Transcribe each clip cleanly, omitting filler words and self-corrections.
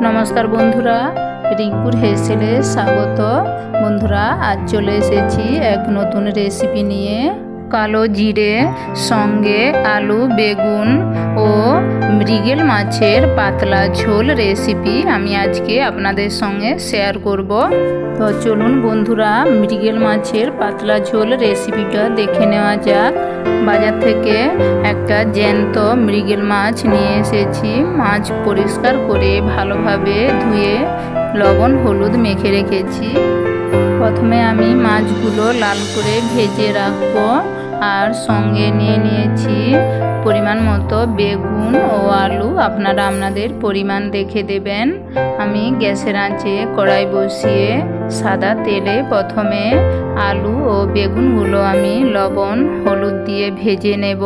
नमस्कार बंधुरा रिंकुर हेसेले स्वागत। बंधुरा आज चले एसेছি एक नतून रेसिपि निये कालो जिरे संगे आलू बेगुन और मृगेल माछेर पातला झोल रेसिपि आमी आजके आपनादेर संगे शेयर करब। तो चलुन बंधुरा मृगेल माछेर पातला झोल रेसिपिटा देखे नेওয়া যাক। बाजार থেকে একটা জ্যান্ত মৃগেল মাছ নিয়ে এসেছি। মাছ পরিষ্কার করে ভালোভাবে ধুয়ে লবণ হলুদ মেখে রেখেছি। প্রথমে আমি মাছগুলো লাল করে ভেজে রাখবো। আর সঙ্গে নিয়ে নিয়েছি পরিমাণ মতো বেগুন ও আলু, আপনারা আপনাদের পরিমাণ দেখে দেবেন। আমি গ্যাসের আঁচে কড়াই বসিয়ে সাদা তেলে প্রথমে আলু ও বেগুনগুলো আমি লবণ হলুদ দিয়ে ভেজে নেব।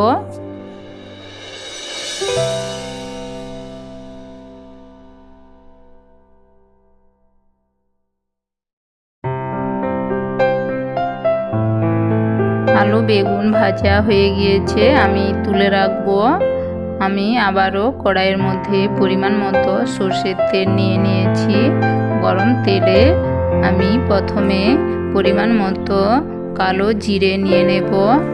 आलू बेगुन भाजा हो गिয়েছে, আমি তুলে রাখবো। আমি আবারও কড়াইয়ের মধ্যে পরিমাণ মতো সরষের তেল নিয়ে নিয়েছি। গরম তেলে আমি প্রথমে পরিমাণ মতো কালো জিরে নিয়ে নেব,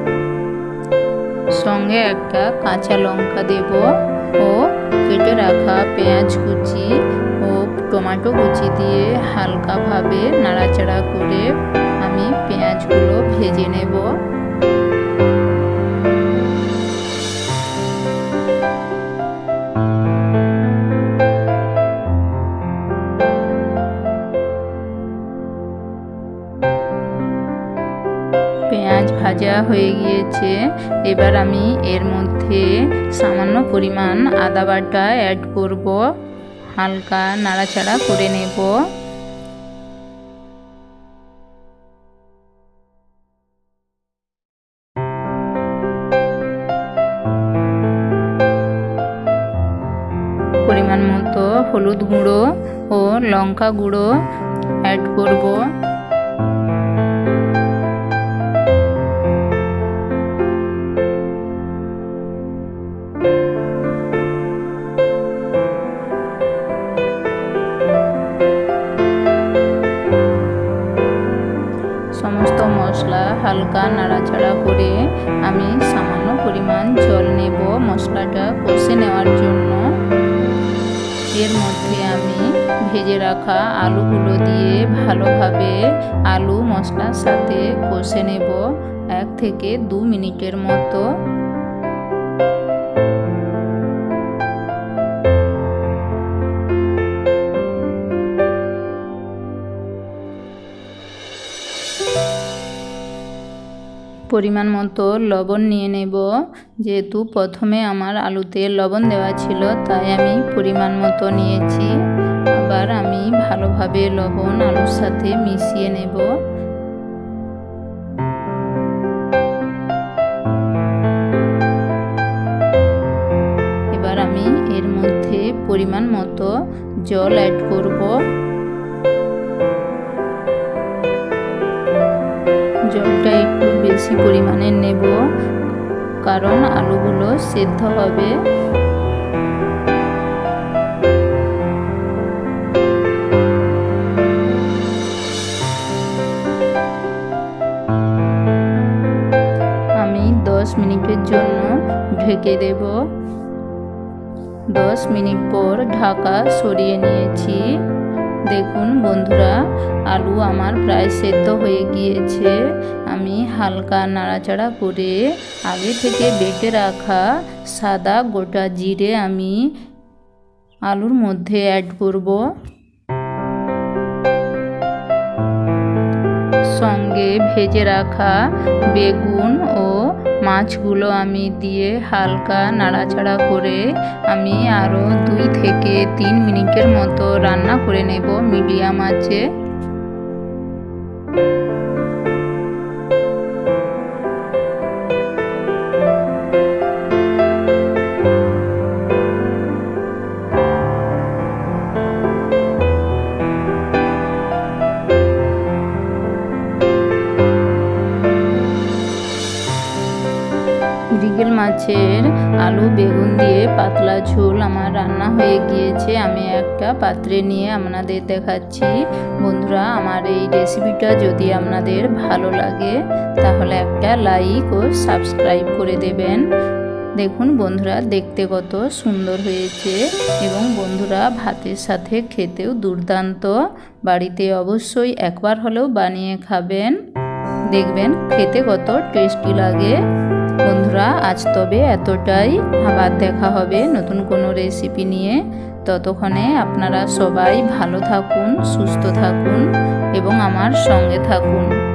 সঙ্গে একটা কাঁচা লঙ্কা দেব ও কেটে রাখা পেঁয়াজ কুচি ও টমেটো কুচি দিয়ে হালকাভাবে নাড়াচাড়া করে আমি পেঁয়াজগুলো ভেজে নেব। পেঁয়াজ ভাজা হয়ে গিয়েছে, এবার আমি এর মধ্যে সামান্য পরিমাণ আদা বাটা অ্যাড করব। হালকা নাড়াচাড়া করে নেব। পরিমাণ মতো হলুদ গুঁড়ো ও লঙ্কা গুঁড়ো অ্যাড করব। সমস্ত মশলা হালকা নাড়াচাড়া করে আমি সামান্য পরিমাণ জল নেব মশলাটা কষে নেওয়ার জন্য। এর মধ্যে আমি ভেজে রাখা আলুগুলো দিয়ে ভালোভাবে আলু মশলার সাথে কষে নেব 1 থেকে 2 মিনিটের মতো। পরিমাণ মতো লবণ নিয়ে নেব। যেহেতু প্রথমে আমার আলুতে লবণ দেওয়া ছিল তাই আমি পরিমাণ মতো নিয়েছি। আবার আমি ভালোভাবে লবণ আলুর সাথে মিশিয়ে নেব। এবার আমি এর মধ্যে পরিমাণ মতো জল অ্যাড করব। জলটা একটু বেশি পরিমাণে নেব কারণ আলুগুলো সেদ্ধ হবে। আমি 10 মিনিটের জন্য ঢেকে দেব। 10 মিনিট পর ঢাকা সরিয়ে নিয়েছি। দেখুন বন্ধুরা আলু আমার প্রায় সেদ্ধ হয়ে গিয়েছে। আমি হালকা নাড়াচাড়া করে আগে থেকে বেটে রাখা সাদা গোটা জিরে আমি আলুর মধ্যে অ্যাড করব। সঙ্গে ভেজে রাখা বেগুন ও মাছগুলো আমি দিয়ে হালকা নাড়াচাড়া করে আমি আরও 2 থেকে 3 মিনিটের মতো রান্না করে নেব মিডিয়াম আঁচে। মৃগেল মাছের আলু বেগুন দিয়ে পাতলা ঝোল আমার রান্না হয়ে গিয়েছে। আমি একটা পাত্রে নিয়ে আপনাদের দেখাচ্ছি। বন্ধুরা, আমার এই রেসিপিটা যদি আপনাদের ভালো লাগে তাহলে একটা লাইক ও সাবস্ক্রাইব করে দেবেন। দেখুন বন্ধুরা, দেখতে কত সুন্দর হয়েছে এবং বন্ধুরা ভাতের সাথে খেতেও দুর্দান্ত। বাড়িতে অবশ্যই একবার হলেও বানিয়ে খাবেন, দেখবেন খেতে কত টেস্টি লাগে। বন্ধুরা, আজ তবে এতটাই। আবার দেখা হবে নতুন কোনো রেসিপি নিয়ে। ততক্ষণে আপনারা সবাই ভালো থাকুন, সুস্থ থাকুন এবং আমার সঙ্গে থাকুন।